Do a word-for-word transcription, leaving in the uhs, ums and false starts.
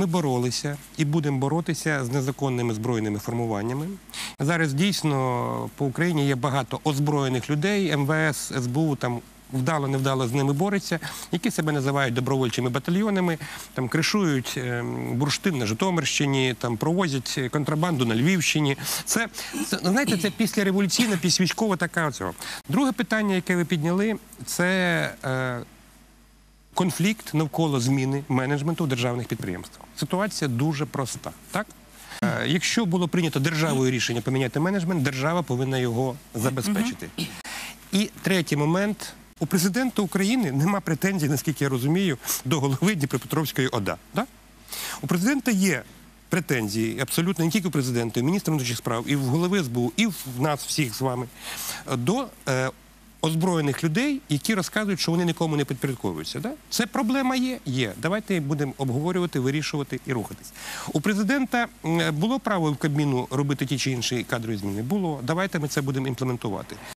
ми боролися і будемо боротися з незаконними збройними формуваннями. Зараз дійсно по Україні є багато озброєних людей, ем ве ес, ес бе у там вдало-невдало з ними бореться, які себе називають добровольчими батальйонами, там кришують бурштин на Житомирщині, там провозять контрабанду на Львівщині. Це, це знаєте, це післяреволюційна, післявійськова така оцього. Друге питання, яке ви підняли, це е, конфлікт навколо зміни менеджменту в державних підприємствах. Ситуація дуже проста, так? Е, якщо було прийнято державою рішення поміняти менеджмент, держава повинна його забезпечити. І третій момент. У президента України нема претензій, наскільки я розумію, до голови Дніпропетровської ОДА. Да? У президента є претензії, абсолютно не тільки у президента, і в міністра внутрішніх справ, і в голови ес бе у, і в нас всіх з вами, до е, озброєних людей, які розказують, що вони нікому не підпорядковуються. Да? Це проблема є? Є. Давайте будемо обговорювати, вирішувати і рухатись. У президента було право в Кабміну робити ті чи інші кадрові зміни? Було. Давайте ми це будемо імплементувати.